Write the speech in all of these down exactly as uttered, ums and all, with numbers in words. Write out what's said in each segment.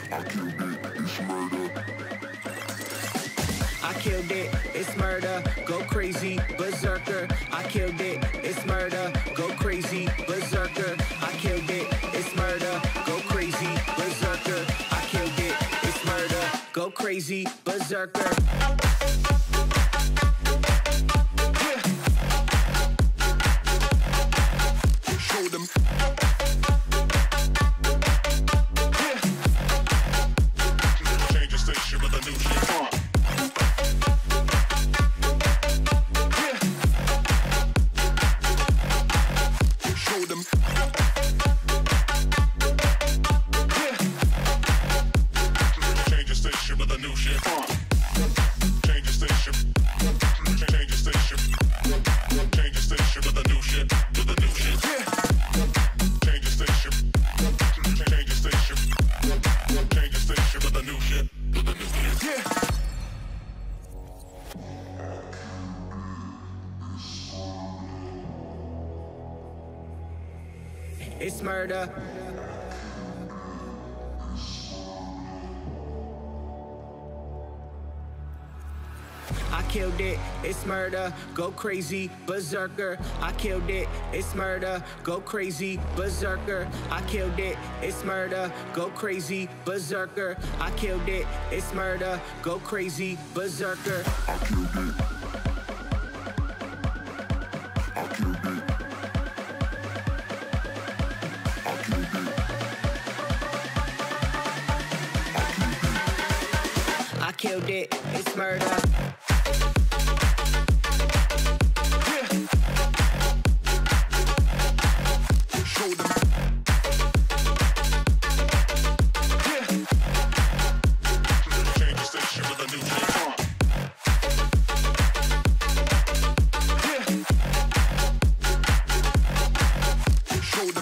I killed it, it's murder, go crazy, berserker. I killed it, it's murder, go crazy, berserker. I killed it, it's murder, go crazy, berserker. I killed it, it's murder, go crazy, berserker. Show them. Change the station with a new shit. Show them. Change the station with a new shit. Change the station. Change the station. Change the station with a new shit. With a new shit. Change the station. Change the station. Change the station with a new shit. With a new shit. It's murder. I killed it, it's murder, go crazy, berserker. I killed it, it's murder, go crazy, berserker. I killed it, it's murder, go crazy, berserker. I killed it, it's murder, go crazy, berserker. I killed it. I killed it. I killed it. I killed it, it's murder. Show them. Change the station with a new shit. Show them.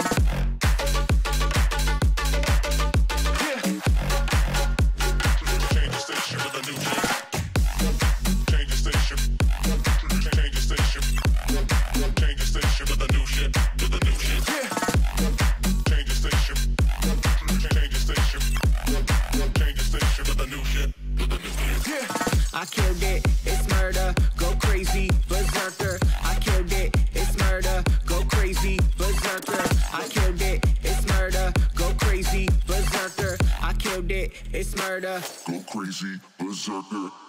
Change the station with a new shit. Change the station. Change the station. Change the station with a new shit. With a new shit. Change the station. Change the station. Change the station with a new shit. With a new shit. I killed it, it's murder, go crazy, berserker. I killed it, it's murder, go crazy, berserker. I killed it, it's murder, go crazy, berserker. I killed it, it's murder, go crazy, berserker.